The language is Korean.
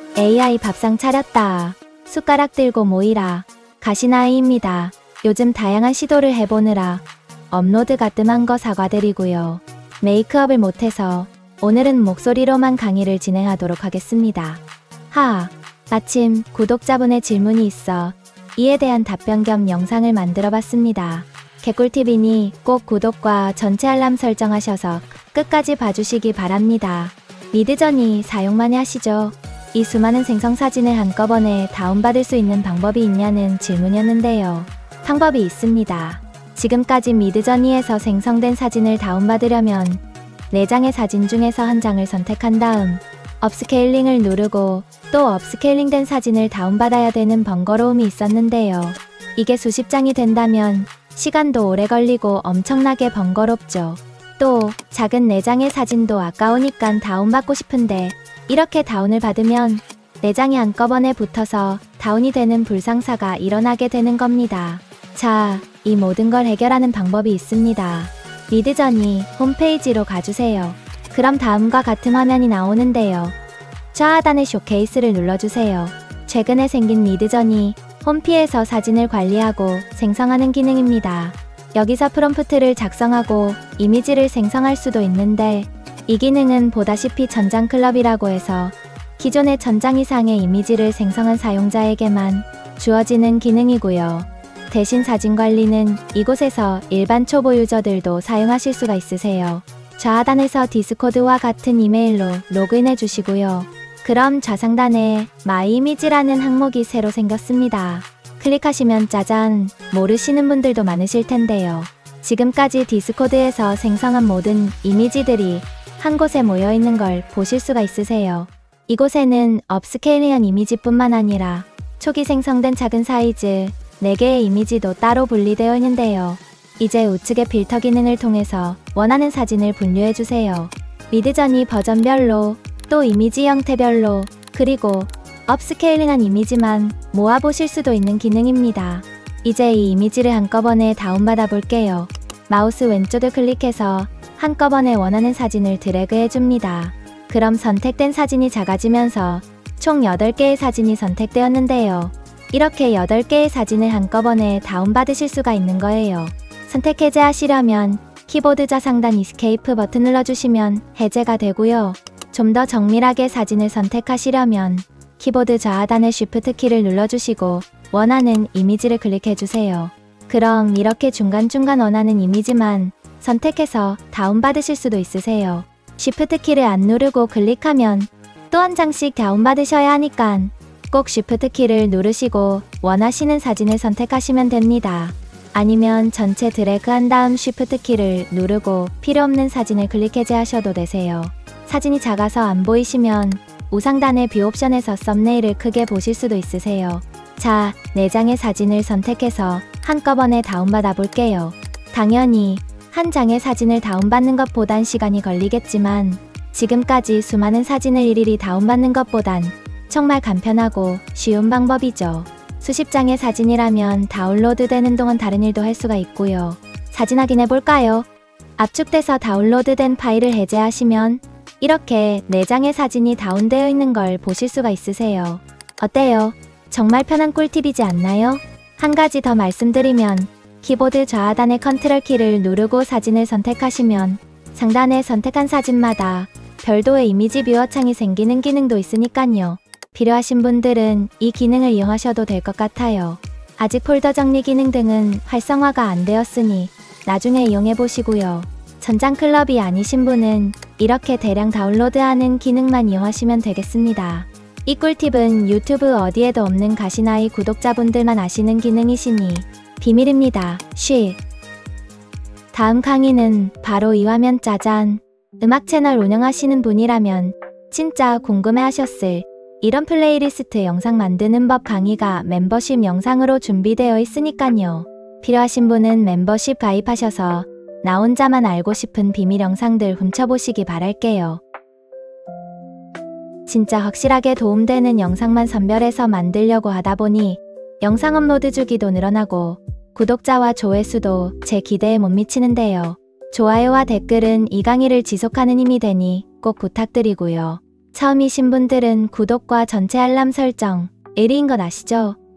AI 밥상 차렸다. 숟가락 들고 모이라. 가시나이입니다. 요즘 다양한 시도를 해보느라 업로드가 뜸한 거 사과드리고요. 메이크업을 못해서 오늘은 목소리로만 강의를 진행하도록 하겠습니다. 마침 구독자분의 질문이 있어 이에 대한 답변 겸 영상을 만들어봤습니다. 개꿀팁이니 꼭 구독과 전체 알람 설정하셔서 끝까지 봐주시기 바랍니다. 미드저니 사용 많이 하시죠? 이 수많은 생성사진을 한꺼번에 다운받을 수 있는 방법이 있냐는 질문이었는데요. 방법이 있습니다. 지금까지 미드저니에서 생성된 사진을 다운받으려면 4장의 사진 중에서 한 장을 선택한 다음 업스케일링을 누르고 또 업스케일링된 사진을 다운받아야 되는 번거로움이 있었는데요. 이게 수십 장이 된다면 시간도 오래 걸리고 엄청나게 번거롭죠. 또 작은 4장의 사진도 아까우니까 다운받고 싶은데 이렇게 다운을 받으면 4장이 한꺼번에 붙어서 다운이 되는 불상사가 일어나게 되는 겁니다. 자, 이 모든 걸 해결하는 방법이 있습니다. 미드저니 홈페이지로 가주세요. 그럼 다음과 같은 화면이 나오는데요. 좌하단의 쇼케이스를 눌러주세요. 최근에 생긴 미드저니 홈피에서 사진을 관리하고 생성하는 기능입니다. 여기서 프롬프트를 작성하고 이미지를 생성할 수도 있는데 이 기능은 보다시피 전장클럽이라고 해서 기존의 전장 이상의 이미지를 생성한 사용자에게만 주어지는 기능이고요. 대신 사진 관리는 이곳에서 일반 초보 유저들도 사용하실 수가 있으세요. 좌하단에서 디스코드와 같은 이메일로 로그인해 주시고요. 그럼 좌상단에 마이 이미지라는 항목이 새로 생겼습니다. 클릭하시면 짜잔, 모르시는 분들도 많으실 텐데요. 지금까지 디스코드에서 생성한 모든 이미지들이 한 곳에 모여 있는 걸 보실 수가 있으세요. 이곳에는 업스케일링한 이미지뿐만 아니라 초기 생성된 작은 사이즈 4개의 이미지도 따로 분리되어 있는데요. 이제 우측의 필터 기능을 통해서 원하는 사진을 분류해주세요. 미드저니 버전별로, 또 이미지 형태별로, 그리고 업스케일링한 이미지만 모아보실 수도 있는 기능입니다. 이제 이 이미지를 한꺼번에 다운받아 볼게요. 마우스 왼쪽을 클릭해서 한꺼번에 원하는 사진을 드래그 해줍니다. 그럼 선택된 사진이 작아지면서 총 8개의 사진이 선택되었는데요. 이렇게 8개의 사진을 한꺼번에 다운받으실 수가 있는 거예요. 선택 해제하시려면 키보드 좌상단 이스케이프 버튼 눌러주시면 해제가 되고요. 좀 더 정밀하게 사진을 선택하시려면 키보드 좌하단의 쉬프트 키를 눌러주시고 원하는 이미지를 클릭해주세요. 그럼 이렇게 중간중간 원하는 이미지만 선택해서 다운받으실 수도 있으세요. 쉬프트 키를 안 누르고 클릭하면 또 한 장씩 다운받으셔야 하니까 꼭 쉬프트 키를 누르시고 원하시는 사진을 선택하시면 됩니다. 아니면 전체 드래그한 다음 쉬프트 키를 누르고 필요없는 사진을 클릭 해제하셔도 되세요. 사진이 작아서 안 보이시면 우상단의 뷰 옵션에서 썸네일을 크게 보실 수도 있으세요. 자, 4장의 사진을 선택해서 한꺼번에 다운받아 볼게요. 당연히 한 장의 사진을 다운받는 것보단 시간이 걸리겠지만 지금까지 수많은 사진을 일일이 다운받는 것보단 정말 간편하고 쉬운 방법이죠. 수십 장의 사진이라면 다운로드 되는 동안 다른 일도 할 수가 있고요. 사진 확인해 볼까요? 압축돼서 다운로드된 파일을 해제하시면 이렇게 4장의 사진이 다운되어 있는 걸 보실 수가 있으세요. 어때요? 정말 편한 꿀팁이지 않나요? 한 가지 더 말씀드리면 키보드 좌하단의 컨트롤 키를 누르고 사진을 선택하시면 상단에 선택한 사진마다 별도의 이미지 뷰어 창이 생기는 기능도 있으니깐요. 필요하신 분들은 이 기능을 이용하셔도 될 것 같아요. 아직 폴더 정리 기능 등은 활성화가 안 되었으니 나중에 이용해 보시고요. 전장 클럽이 아니신 분은 이렇게 대량 다운로드하는 기능만 이용하시면 되겠습니다. 이 꿀팁은 유튜브 어디에도 없는 가시나이 구독자분들만 아시는 기능이시니 비밀입니다. 다음 강의는 바로 이 화면 짜잔. 음악 채널 운영하시는 분이라면 진짜 궁금해하셨을 이런 플레이리스트 영상 만드는 법 강의가 멤버십 영상으로 준비되어 있으니깐요. 필요하신 분은 멤버십 가입하셔서 나 혼자만 알고 싶은 비밀 영상들 훔쳐보시기 바랄게요. 진짜 확실하게 도움되는 영상만 선별해서 만들려고 하다보니 영상 업로드 주기도 늘어나고 구독자와 조회수도 제 기대에 못 미치는데요. 좋아요와 댓글은 이 강의를 지속하는 힘이 되니 꼭 부탁드리고요. 처음이신 분들은 구독과 전체 알람 설정, 1위인 건 아시죠?